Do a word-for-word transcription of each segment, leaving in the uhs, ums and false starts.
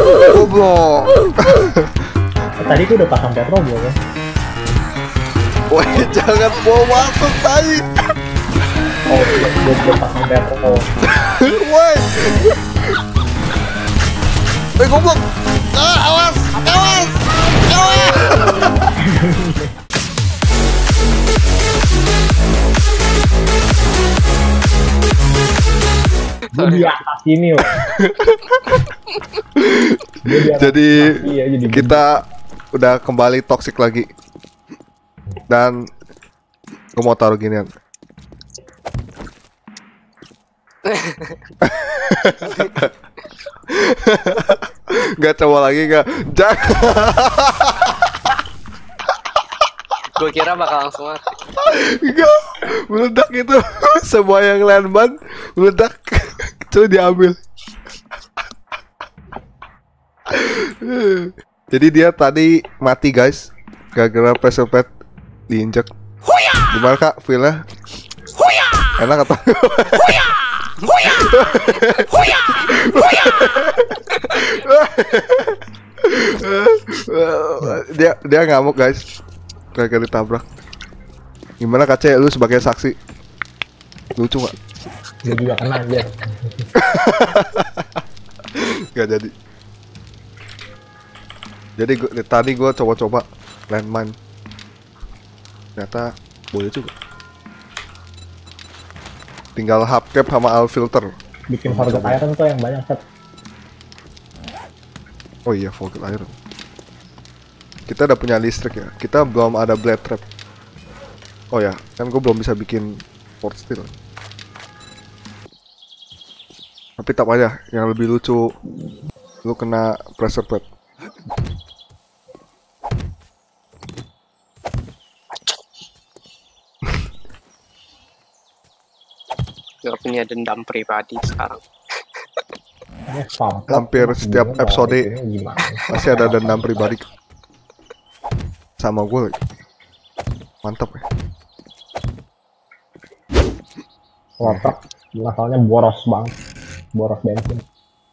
Goblok. Tadi gua udah pasang petro belum ya? Woi, jangan bawa masuk tai. Oh, iya, gua udah pasang petro. Woi. Eh, goblok. Ah, awas, awas, awas. Gua di atas ini loh. Jadi iya, jadi kita udah kembali toxic lagi. Dan gue mau taruh ginian. Gak coba lagi gak? Jangan. Gue kira bakal langsung mati. Gak, meledak itu. Semua yang landman meledak. Coba diambil. Jadi dia tadi mati guys, gara-gara pressure pad diinjek. Gimana kak feelnya? Enak atau? Dia dia ngamuk guys, gara-gara ditabrak. Gimana kak C, lu sebagai saksi? Lucu gak? Dia juga kena aja. Gak jadi. Jadi gua, tadi gue coba-coba landmine, ternyata boleh juga. Tinggal hubcap sama alt filter. Bikin forget iron tuh yang banyak set. Oh iya, forget iron. Kita udah punya listrik ya. Kita belum ada blade trap. Oh ya, kan gue belum bisa bikin port steel. Tapi tak aja, yang lebih lucu lu kena pressure plate. Gak punya dendam pribadi sekarang. Hampir setiap episode pasti ada dendam pribadi sama gue lagi. Mantap ya. Lopak, masalahnya boros banget. Boros bensin.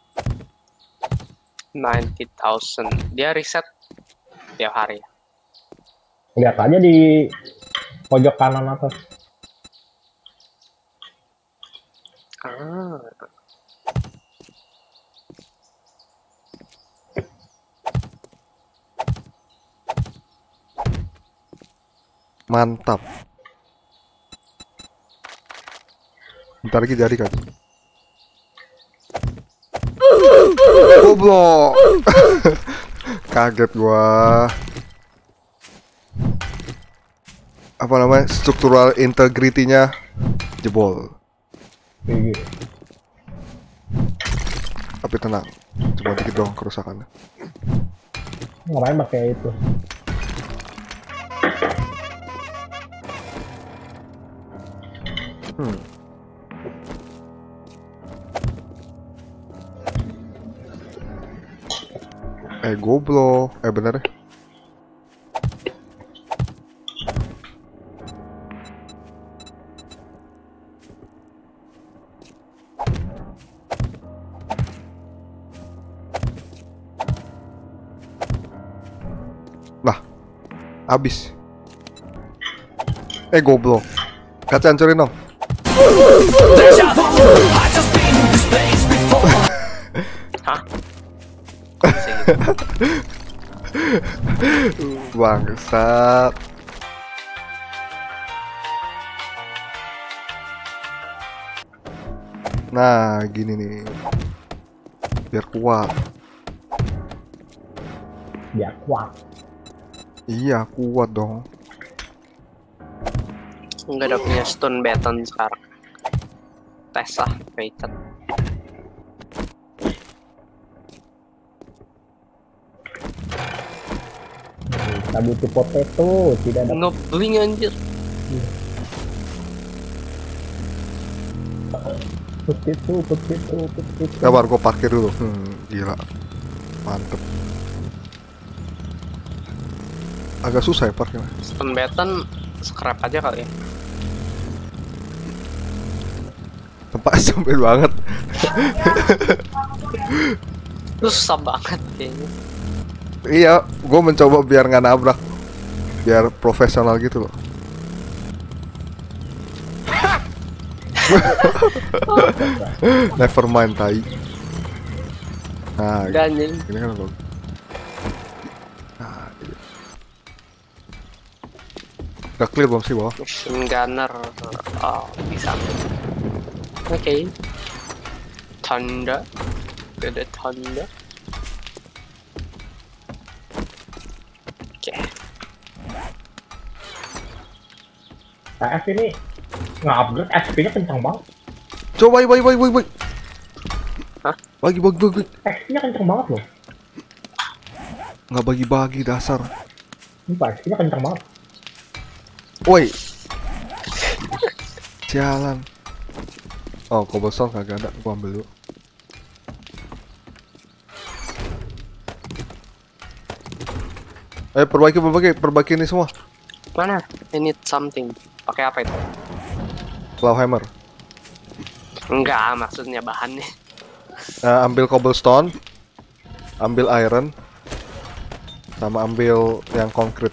ninety thousand. Dia riset tiap hari. Lihat aja di pojok kanan atas. Ah. Mantap. Bentar lagi jadi kan. Goblok. Kaget gua. Apa namanya? Struktural integrity-nya jebol. Tapi tenang, cuma dikit doang kerusakannya. Ngapain pakai itu? Hmm. Eh goblok, eh bener ya? Lah, habis. Eh goblok, kaca hancurin dong. Hah? Bangsat. Nah, gini nih. Biar kuat. Biar kuat. Iya, kuat dong. Enggak ada punya stone baton sekarang. Tes lah, weighted. Kita butuh potato, tidak ada. Ngebling anjir. Potato, potato, potato. Sabar, gue parkir dulu. Hmm, gila. Mantep. Agak susah ya parkirnya. Stone baton scrap aja kali ya. Tempat sempit banget. Susah banget kayaknya. Iya, gue mencoba biar nggak nabrak, biar profesional gitu loh. Never mind, tai. Nah, Dan ini ini kan bagus. Nah, iya. Udah clear belum sih bawah? machine gunner. Oh, bisa. Oke. Okay. Tanda. Ada tanda. Oke. Okay. T F ini nge-upgrade H P-nya kencang banget. Coba, bagi, bagi, bagi, bagi. Hah? Bagi, bagi, bagi. H P-nya kencang banget loh. Nggak bagi-bagi dasar. Ini H P-nya kencang banget. Woi. Jalan. Oh, cobblestone kagak ada, gua ambil dulu. Eh, perbaiki, perbaiki, perbaiki ini semua. Mana? I need something. Pakai apa itu? Clawhammer. Enggak, maksudnya bahannya. Uh, ambil cobblestone, ambil iron, sama ambil yang konkrit.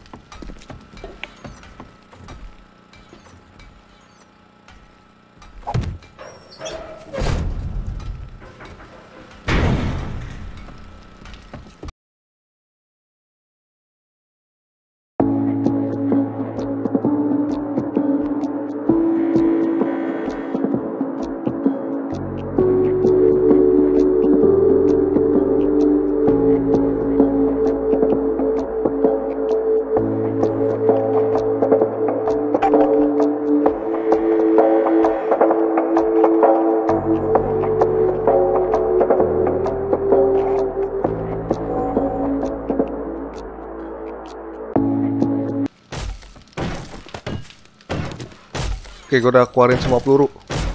Oke, gue udah keluarin semua peluru.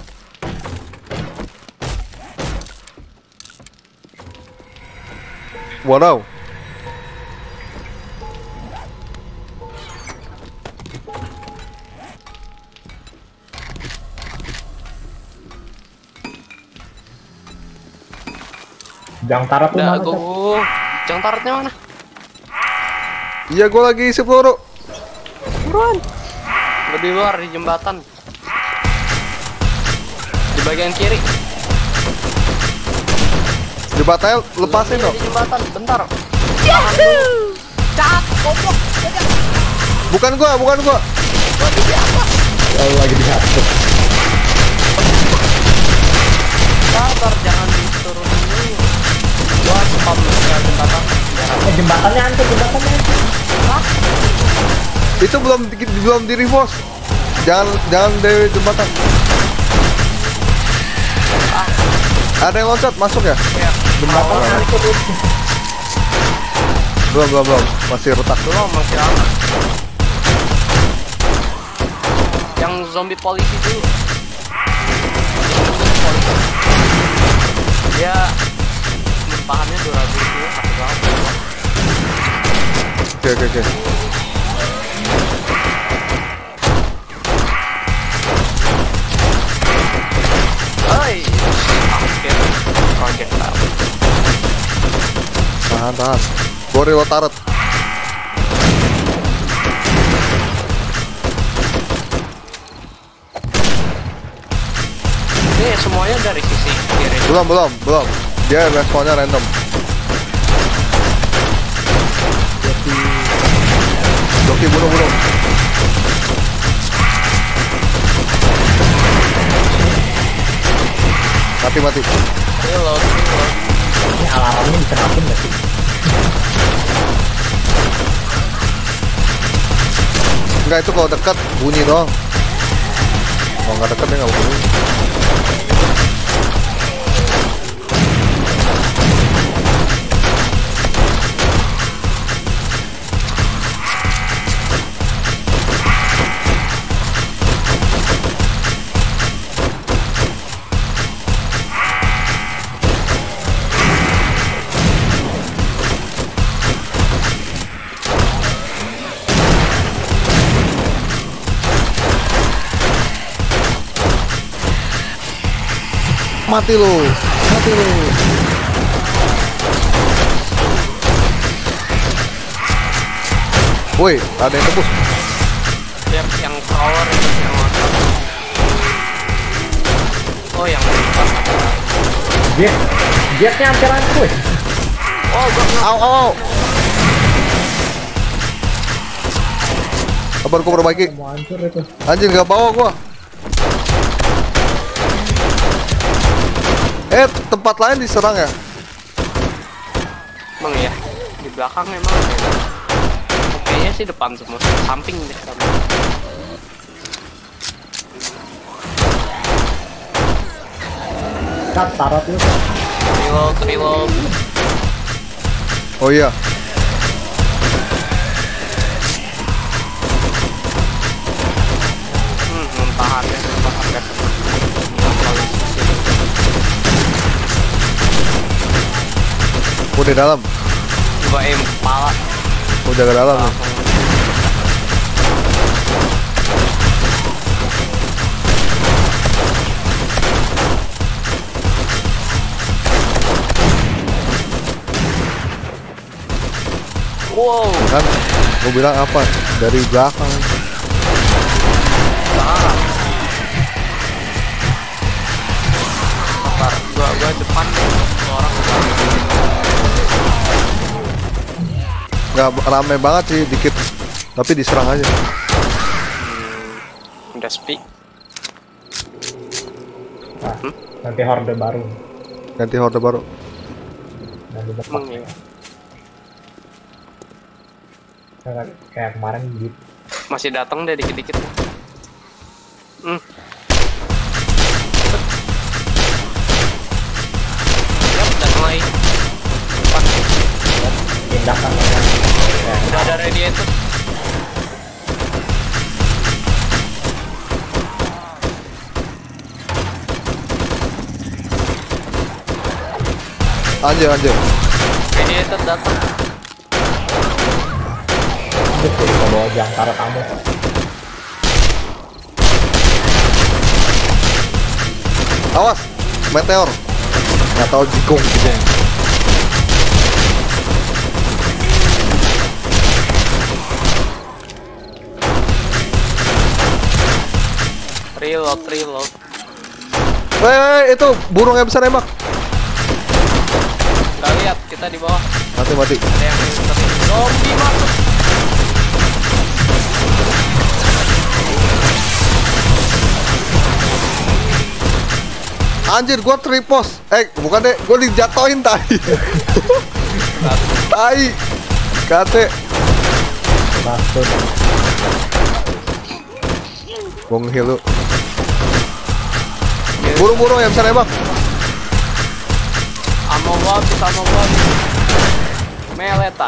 Wow. Jang tarat tuh mana? Cep? Dagu. Jang taratnya mana? Iya, gue lagi isi peluru. Buruan. Lebih luar di jembatan. Di bagian kiri. Jembatan lepasin Iya, dong. di jembatan, bentar. Tahan dulu. Cat, goblok. Bukan gua, bukan gua. Oh, lagi di atas. Sabar, jangan diturunin dulu. Gua spam ke jembatan. Eh, jembatannya hancur, jembatannya hancur. Hah? Itu belum di, belum di reverse. Jangan jangan dari jembatan. Ah, Ada yang loncat masuk ya? ya. Jembatannya Oh. hancur itu. Belum, belum, belum. Masih retak. Belum, masih aman. Yang zombie polisi dulu. Polisi. Dia mempahannya dua ratus ribu satu banget. Oke, oke, oke. Hai, akhir project file. Tahan, tahan. Gua reload turret. Ini semuanya dari sisi kiri. Belum, belum, belum. Dia responnya random. Joki, bunuh, bunuh. Mati, mati. Reload, reload. Ini alarmnya bisa matiin nggak sih? Enggak, itu kalau dekat bunyi doang. Kalau nggak dekat dia nggak bunyi. Mati lu, mati lu. Woi, ada yang tembus. Yang yang crawler itu yang motor. Oh yang motor. Dia jetnya hampir hancur. Oh gua kena. Au, au, au. Kabar gua perbaiki. Mau hancur itu. Anjir, gak bawa gua. Eh, tempat lain diserang ya? Emang ya di belakang emang. Kayaknya sih depan semua, samping deh sama. Kat, tarot lu. Reload, reload. Oh iya. Hmm, muntahan ya, muntahan kan. Gua di dalam. Gua aim kepala. Gua jaga dalam nih. Langsung. Wow, Kan, gua bilang apa? Dari belakang. parah. Sabar, gua gua depan nih. Orang Gak rame banget sih, dikit. Tapi diserang aja. udah speak. Nah, nanti horde baru. Ganti horde baru. Nanti depan. Emang ya. Kayak kayak kemarin gitu. Masih datang deh dikit-dikit. Hmm. Yap, datang lagi. Depan. Tindakan ya. Udah ada radiator. Anjir, anjir. Radiator datang. Betul, kalau jangkar kamu. Awas, meteor. Gak tau jigong, jigong. Reload, reload. Weh, itu burung yang bisa nembak. Gak lihat, kita di bawah. Mati, mati. Ada yang ngikutin. Zombie masuk. Anjir, gua tripos. Eh, bukan deh, gua dijatoin tadi. Tai. Kate. Masuk. Gua nge-heal lu. Burung-burung yang bisa nembak. Ammo habis, ammo habis. Meleta.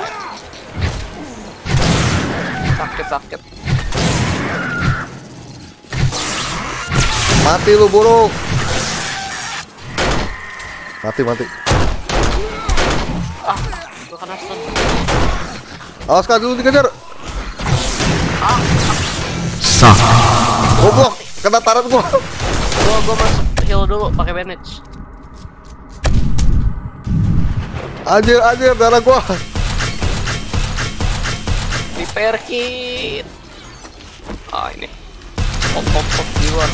Sakit, sakit. Mati lu burung. Mati, mati. Ah, gua kena stun. Awas kan dulu dikejar. Ah, Sah. Goblok, kena tarat gua. gua gua masuk heal dulu pakai bandage. Anjir, anjir, darah gua. Repair kit. Ah, ini. Pop pop pop di luar.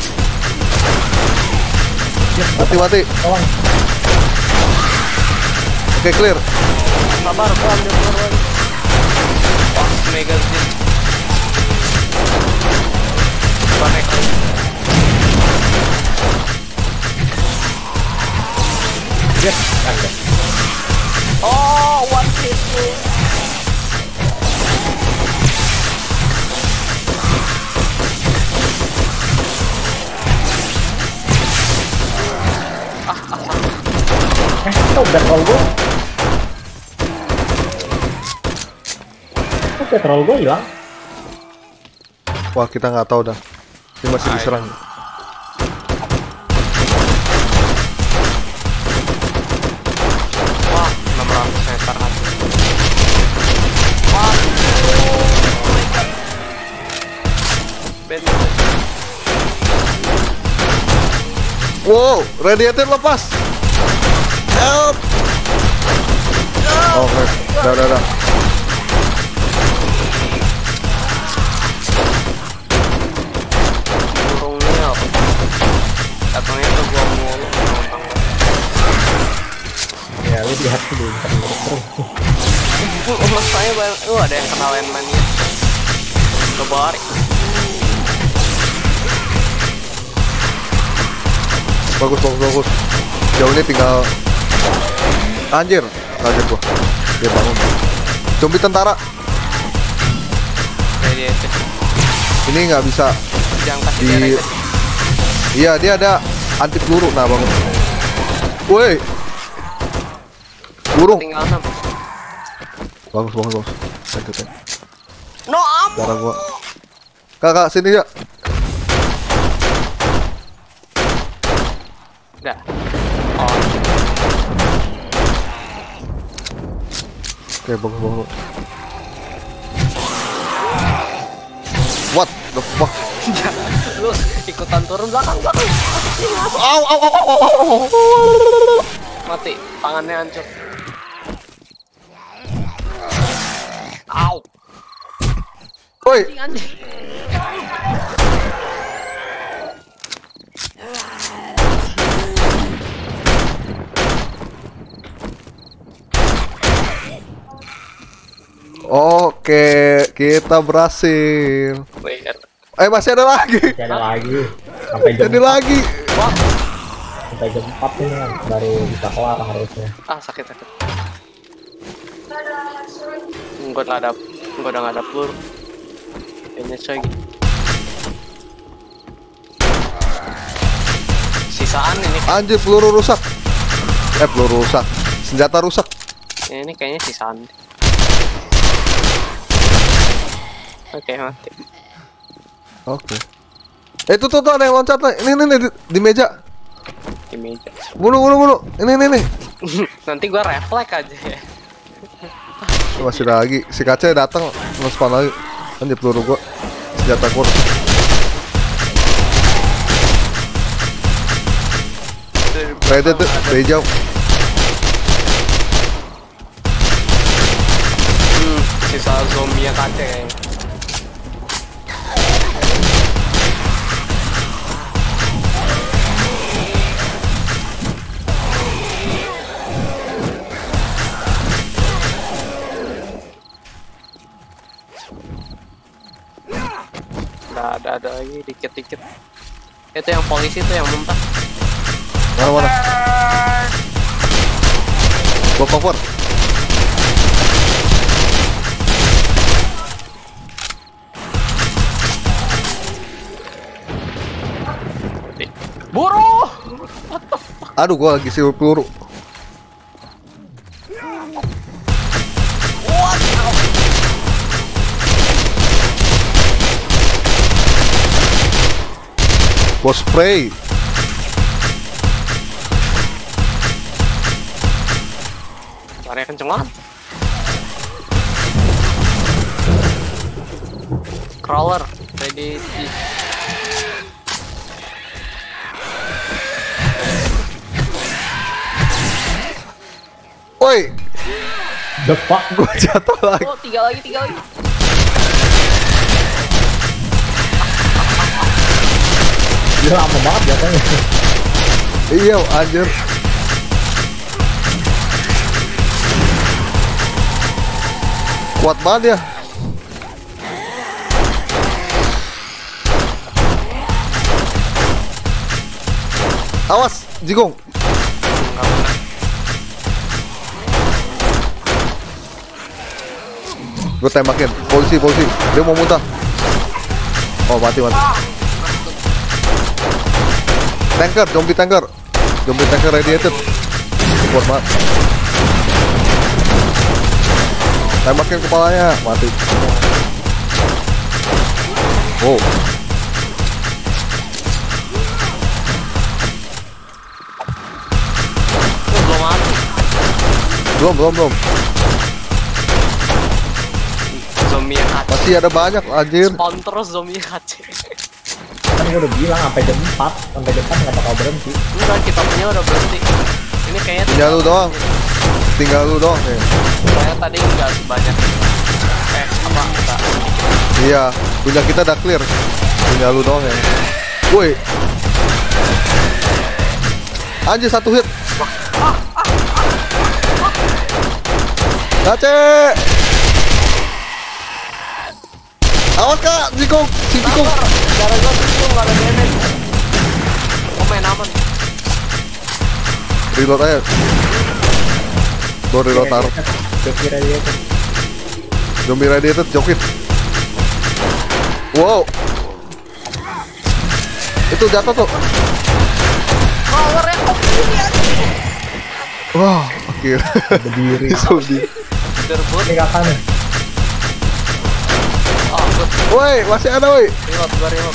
Mati, mati. Tolong. Oke, clear. Sabar, gua ambil keluar lagi. Wah, mega zin. Gua naik lagi. Yes, ada. Oh, one hit tuh. Eh, itu udah troll gue. Udah troll gue hilang. Wah, kita nggak tahu dah. Ini masih Ah, diserang. Wah, enam ratus meter aja. Wah, bandage. Wow, radiator lepas. Help. Oh, oke. Udah, udah, udah. Tapi lihat tuh dulu terus. Mas saya banyak. Oh, ada yang kenal landmine-nya. Kebarik. Bagus, bagus, bagus. Jauh ini tinggal. Anjir, kaget gua. Dia bangun. Zombie tentara. Jadi itu. Ini nggak bisa. Jangan kasih Di... dia reset. Iya, dia ada anti peluru. Nah, bangun. Woi. Burung. Tinggal enam. Bagus, bagus, bagus. Lanjut ya. No ammo. Darah gua. Kakak sini ya. Udah. Oh. Oke, bagus, bagus. What the fuck? Lu ikutan turun belakang belakang. Au, au, au, au, au, au. Mati, tangannya hancur. Au. Woi, Anjing anjing. oke, kita berhasil. Wait. Eh, masih ada lagi. Masih ada lagi. Sampai jam Jadi lagi. Wah. sampai jam empat ini kan, baru bisa kelar harusnya. Ah, sakit sakit. Enggak ada, enggak udah nggak ada peluru. Ini coy. Sisaan ini. Anjir, peluru rusak. Eh, peluru rusak. Senjata rusak. Ini kayaknya sisaan. Oke, mati. Oke. Eh, itu tuh, tuh ada yang loncat nih. Ini, ini, ini di, di meja. Di meja. Bunuh, bunuh, bunuh. Ini, ini, ini. Nanti gua refleks aja ya. Masih ada lagi. Si kaca datang nge-spawn lagi. Anjir, peluru gua. Senjata gua. Ready tuh, dari jauh. Hmm, sisa zombie yang kaca kayaknya. Udah ada ada lagi dikit-dikit. Itu yang polisi tuh yang muntah. Mana, mana? Gua cover. Buru! Aduh, gua lagi siul peluru. Gua spray. Lari kenceng banget. Crawler ready. Woi, The fuck? gua jatuh lagi. Oh, tiga lagi, tiga lagi. Dia lama banget jatuhnya. Iya, anjir. Kuat banget ya. Awas, Jigong. Gue tembakin. Polisi, polisi. Dia mau muntah. Oh, mati, mati. Tanker, zombie tanker. Zombie tanker radiated. Kuat banget. Tembakin kepalanya, mati. Wow. Oh, belum mati. Belum, belum, belum. Zombie yang kaca. Masih ada banyak, anjir. Spawn terus zombie yang kaca. Kan gue udah bilang sampai jam empat, sampai jam empat nggak bakal berhenti. Enggak, kita punya udah berhenti. Ini kayaknya Tinggal lu doang. Tinggal lu doang ya. Saya tadi enggak sebanyak. Eh, apa? Enggak. Iya, punya kita udah clear. Tinggal lu doang ya. Woi. Anjir, satu hit. Gace. Awas kak, Jikong, si Jikong. Darah gua tuh nggak ada damage. Oh main aman. Reload aja. Gua reload taruh. Joki radiator. Zombie radiator jokin. Wow. Itu jatuh tuh. Powernya kok gini aja. Wah, oke. Berdiri. Zombie. Terbut. Ini kapan nih? Oh, good. Woi, masih ada woi. Reload, gua reload.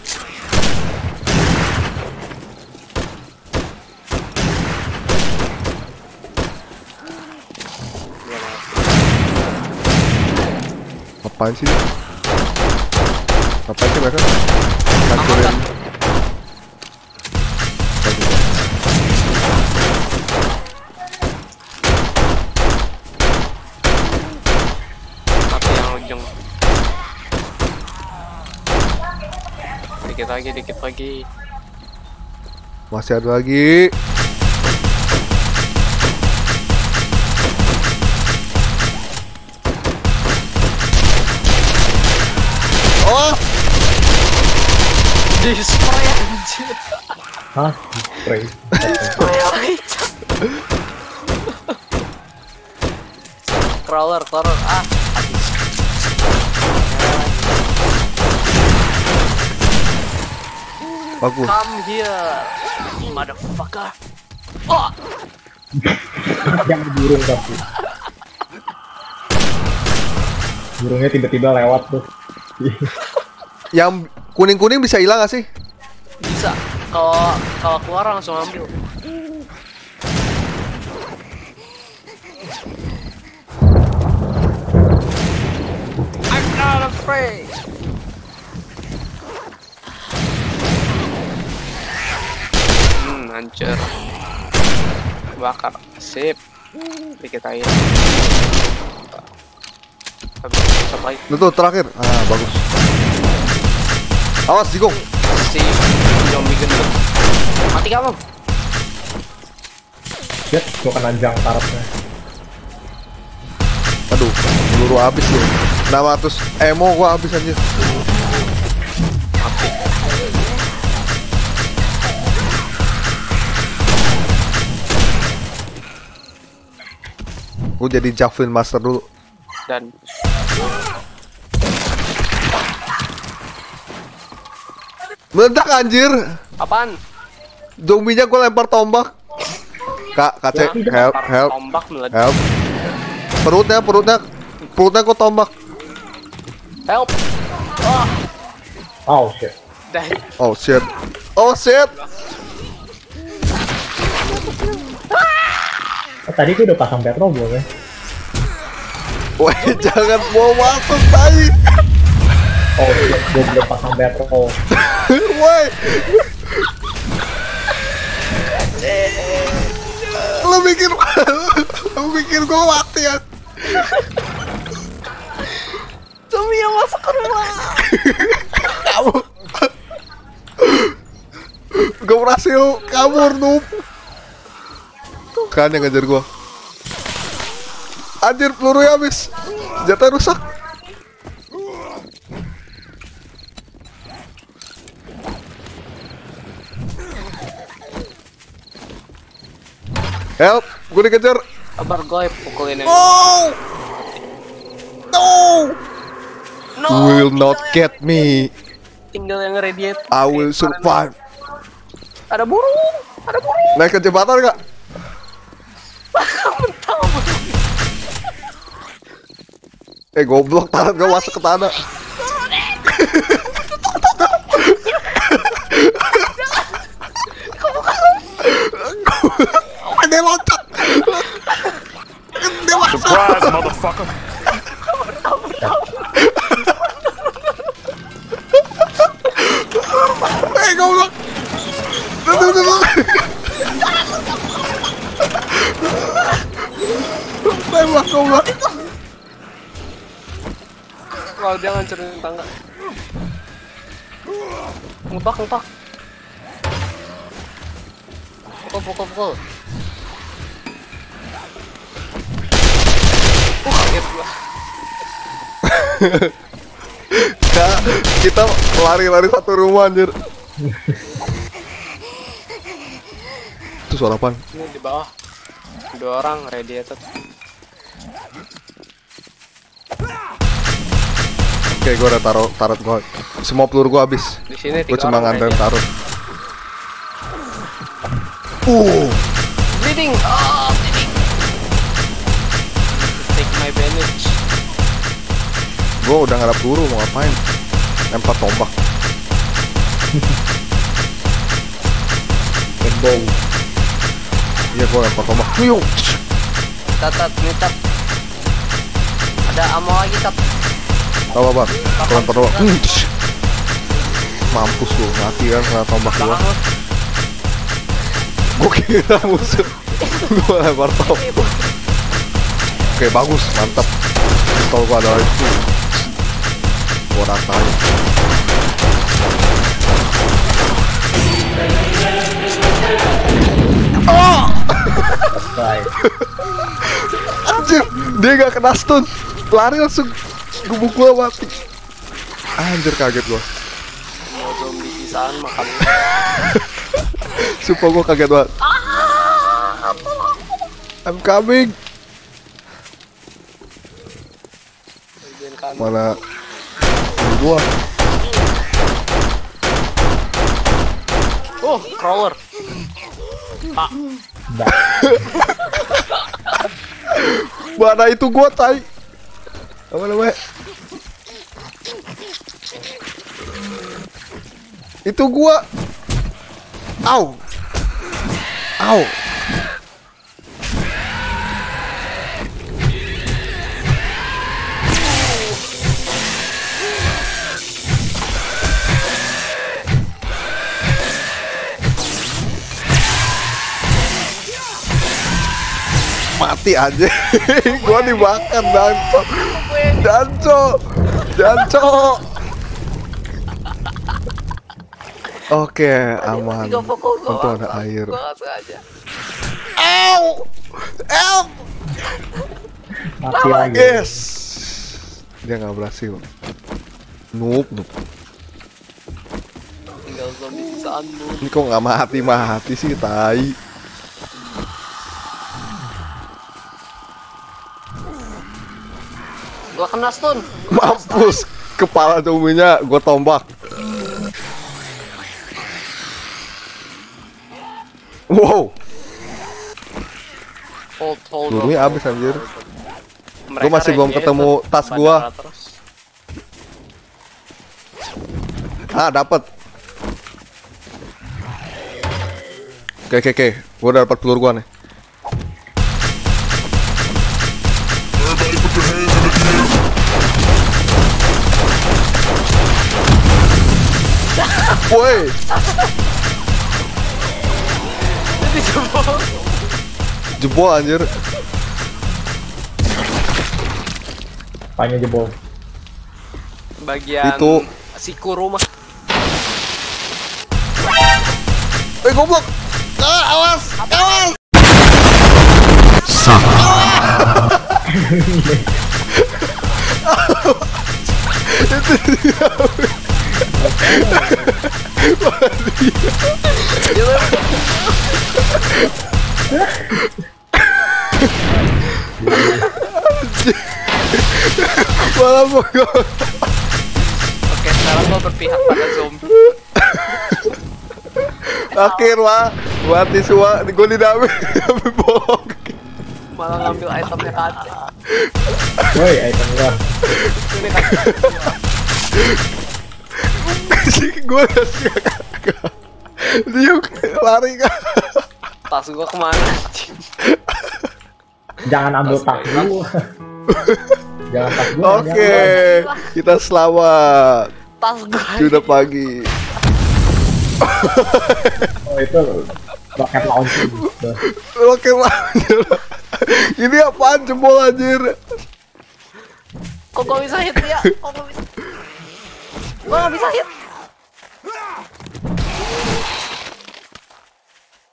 Apaan sih? Apaan sih mereka? Hancurin. Tapi yang ujung. Dikit lagi, dikit lagi. Masih ada lagi. Oh, Di spray anjir. Hah? Spray. Spray aja. Crawler, crawler, ah. bagus. Come here, motherfucker. Oh, Yang burung tapi. Burungnya tiba-tiba lewat tuh. Yang kuning-kuning bisa hilang gak sih? bisa. Kalau kalau keluar langsung ambil. I'm not afraid. Hmm, hancur. Bakar. Sip. Dikit aja. Habis coba lagi. Itu tuh terakhir. Ah, bagus. Awas, Jikong. Si zombie gendut. Mati kamu. Lihat, gua kena jang tarapnya. Aduh, peluru habis loh. enam ratus emo gua habis anjir. Mati. Gua jadi Javelin Master dulu. Dan Meledak anjir. apaan? Zombinya gua lempar tombak. Kak, Kak Cek, help, Lempar help, Tombak meledak. help. Perutnya, perutnya, perutnya gua tombak. Help. Oh, Oh shit. dah. Oh shit, oh shit. Oh, tadi gua udah pasang petrol belum ya? Woi, jangan bawa masuk tai. Oh shit, gua belum pasang petrol. Woi. Lu mikir, lu mikir gua mati ya? Zombie yang masuk ke rumah. Kamu, gua berhasil kabur noob. Kan yang ngejar gua. Anjir, pelurunya habis. Jatah rusak. Help, gue dikejar. Kabar goib pukulin yang. Oh, no, No. will not get me. Tinggal yang radiate. I will survive. Ada burung. Ada burung. Naik ke jembatan nggak? Mentang. Eh, goblok, tangan gue masuk ke tanah. Dia loncat. Dia masuk. Surprise, motherfucker! Eh, goblok. Tunggu, tunggu. Tembak, goblok. Wow, dia ngancurin tangga. Ngepak, ngepak. Pukul, pukul, pukul. Uh, kaget gua. Kita, kita lari-lari satu rumah anjir. Itu suara apaan? Ini di bawah. Dua orang radiated. Oke, gue udah taruh tarot gue. Semua peluru gue habis. Di sini Gue tiga cuma orang nganterin radiated. tarot. Uh, Bleeding. Oh, bleeding. Take my bandage. gue udah nggak ada peluru, mau ngapain? Lempar tombak. Kembang. Iya, gue lempar tombak. Yuk. Tat, nih tat. Ada ammo lagi tat. Tahu apa? Gue lempar tombak. Hmm. Mampus lu, mati kan kena tombak gue. Belakang lu. Gue kira musuh. Gue lempar tombak. Oke, bagus, mantap. Pistol gue ada itu. Gue ratain. Oh! Selesai. Anjir, dia gak kena stun. Lari langsung gubuk gua mati. Anjir, kaget gua. Mau zombie sisaan makan. Sumpah gua kaget banget. I'm coming. Bagian kanan. Mana gua? Oh, crawler. Pak. Dah. Mana itu gua, tai? Apa namanya? Itu gua. Au. Au. Mati aja. Gua dimakan, Danco. Danco. Danco. Oke, aman. Tiga pokok gua. Untung ada air. Gua nggak sengaja. Au! Au! Mati lagi. Yes. Dia nggak berhasil. Noob, noob. Tinggal zombie sisaan lu. Ini kok nggak mati-mati sih, tai. Gua kena stun. Mampus. Kepala zombinya gue tombak. Wow. Hold, hold, Pelurunya hold, habis hold. anjir. Mereka Gua masih belum radiated ketemu tas gua. bandara terus. Ah, dapat. Oke, oke, oke. Gua udah dapat peluru gua nih. Woi, Jadi jebol. jebol anjir. Apanya jebol? Bagian Itu. siku rumah. Eh, goblok. Ah, awas, awas. Malah pokok. Oke, sekarang gua berpihak pada zombie. Akhir wah, mati semua. Gue didamai, tapi bohong. Malah ngambil itemnya kaca. Woi, item gua. Ini kaca. Gue kasih kakak. Dia lari kan. Tas gua kemana? Jangan ambil Tas tas gua. gua. Jangan tas gua. Oke, kita selamat. Tas gua. Sudah pagi. jangan. Oh, itu roket launching. Oke lanjut. Ini apaan jempol anjir? Kok gua bisa hit ya? Kok gua bisa? Gua nggak bisa hit.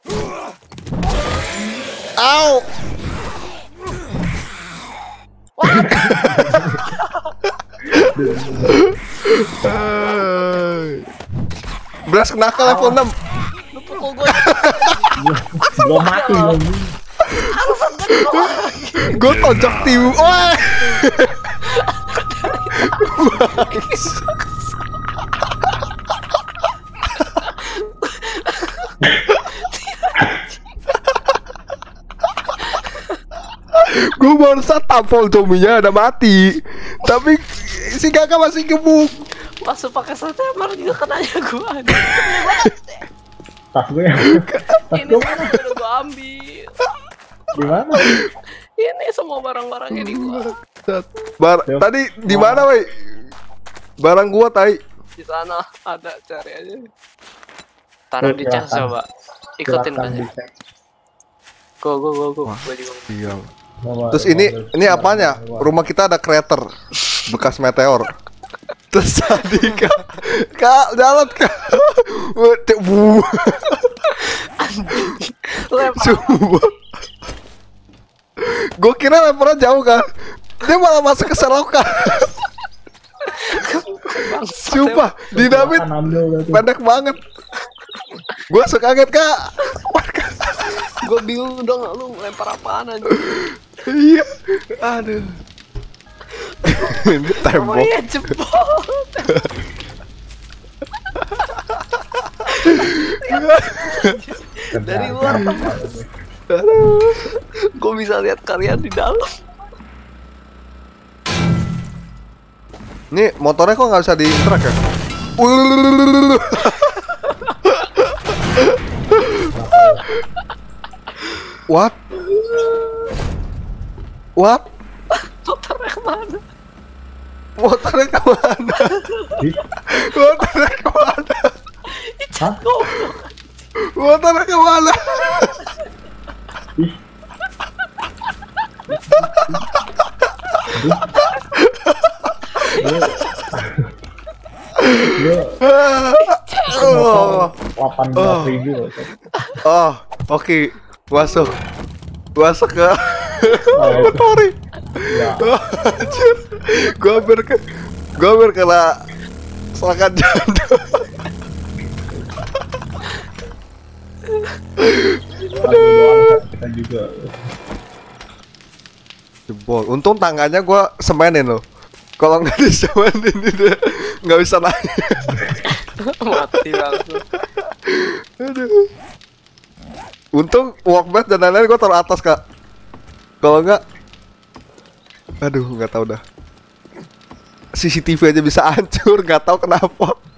Au! Wah, Beras kenakal level enam. Lu pukul gue. Belum mati belum. Gue tonjok tim. Wah. Gue baru saat tampol zombinya udah mati, tapi si kakak masih gemuk. Masuk pakai steamer juga kenanya gue. Tas gue yang tas Ini gue mana? udah gue ambil. Di mana? Ini semua barang-barangnya di gua. Bar tadi di mana, woi? Barang gua tai. Di sana ada, cari aja. Taruh di cas coba. Ikutin Silakan aja. dicek. Go go go go. Gua juga. Iya. Bawa- Terus ini bawa- ini apanya? bawa- Rumah kita ada crater bekas meteor. Terus tadi kak, kak jalan kak, Cek, bu, Lempar. sumpah. Gue kira lemparnya jauh kan, dia malah masuk ke selokan. Bangsat, Sumpah, dinamit Silakan ambil berarti. pendek banget. Gue suka kaget kak. Gue bingung dong lu lempar apaan aja. Iya, aduh. Ini tembok. Rumahnya jebol. Dari luar. Aduh. Gue bisa lihat kalian di dalam. Ini motornya kok nggak bisa di track ya? Ululululululu. What? What? Motornya kemana? Motornya kemana? Ih, Motornya kemana? hah? Goblok. Motornya kemana? Ih. Lu Lu Oh, delapan belas ribu loh. oh, oke, masuk, masuk ke Oh, itu. motori. Ya, Oh, anjir, gua hampir ke, gua hampir kena serangan jantung. lagu doang kita juga. Jebol. Untung tangganya gua semenin loh. Kalau nggak disemenin dia nggak bisa naik. Mati langsung. Aduh. Untung walkback dan lain-lain gua taruh atas kak. Kalau nggak, aduh nggak tahu dah. C C T V aja bisa hancur, nggak tahu kenapa.